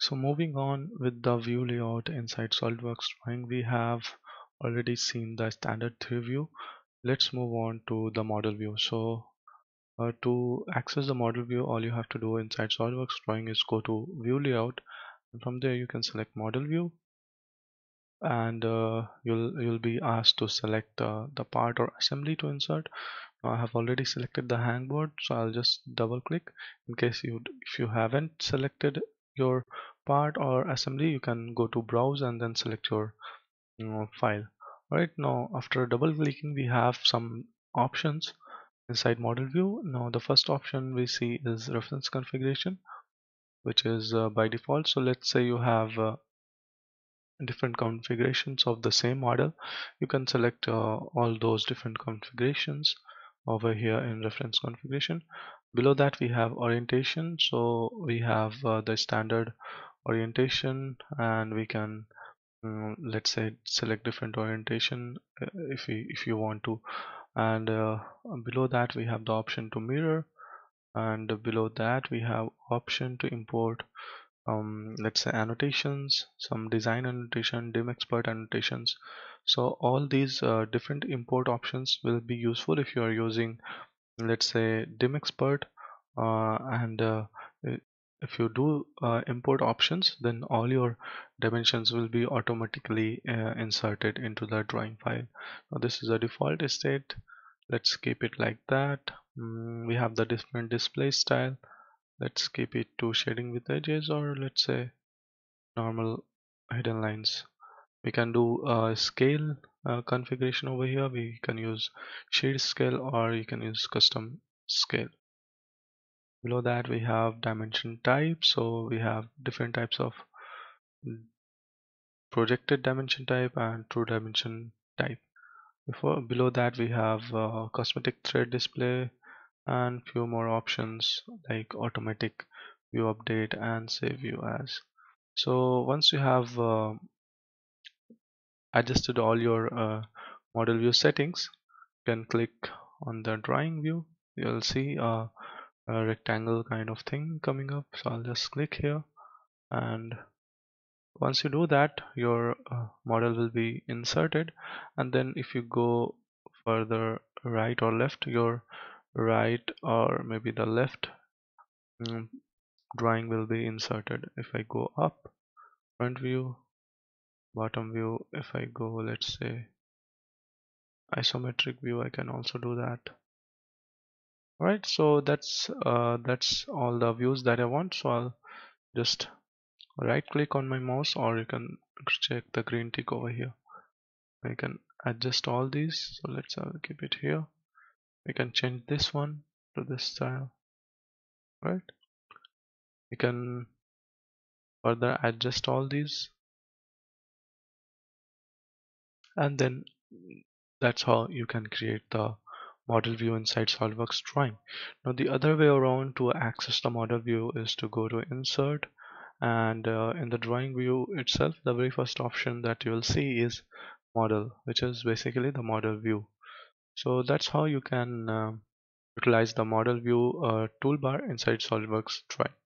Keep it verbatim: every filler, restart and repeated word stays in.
So moving on with the view layout inside SOLIDWORKS drawing, we have already seen the standard three view. Let's move on to the model view. So uh, to access the model view, all you have to do inside SOLIDWORKS drawing is go to view layout, and from there you can select model view, and uh, you'll you'll be asked to select uh, the part or assembly to insert. Now, I have already selected the hangboard, so I'll just double click. In case you if you haven't selected your part or assembly, you can go to browse and then select your you know, file. Right now, after double clicking, we have some options inside model view. Now the first option we see is reference configuration, which is uh, by default. So let's say you have uh, different configurations of the same model. You can select uh, all those different configurations over here in reference configuration. Below that we have orientation, so we have uh, the standard orientation, and we can mm, let's say select different orientation uh, if we if you want to. And uh, below that we have the option to mirror, and below that we have option to import um, let's say annotations, some design annotation, dim expert annotations. So all these uh, different import options will be useful if you are using, let's say, dim expert, uh, and uh, i- if you do uh, import options, then all your dimensions will be automatically uh, inserted into the drawing file. Now this is a default state. Let's keep it like that. Mm, we have the different display style. Let's keep it to shading with edges, or let's say normal hidden lines. We can do a scale uh, configuration over here. We can use shade scale, or you can use custom scale. Below that we have dimension type, so we have different types of projected dimension type and true dimension type. Before below that we have uh, cosmetic thread display, and few more options like automatic view update and save view as. So once you have uh, adjusted all your uh, model view settings, you can click on the drawing view. You'll see a, a rectangle kind of thing coming up, so I'll just click here, and once you do that, your uh, model will be inserted. And then if you go further right or left, your right or maybe the left mm, drawing will be inserted. If I go up, front view, bottom view, if I go, let's say, isometric view, I can also do that. Alright, so that's uh, that's all the views that I want. So I'll just right click on my mouse, or you can check the green tick over here. I can adjust all these, so let's uh, keep it here. We can change this one to this style, right? We can further adjust all these, and then that's how you can create the model view inside SOLIDWORKS drawing. Now the other way around to access the model view is to go to insert, and uh, in the drawing view itself, the very first option that you will see is model, which is basically the model view. So that's how you can uh, utilize the model view uh, toolbar inside SOLIDWORKS drawing.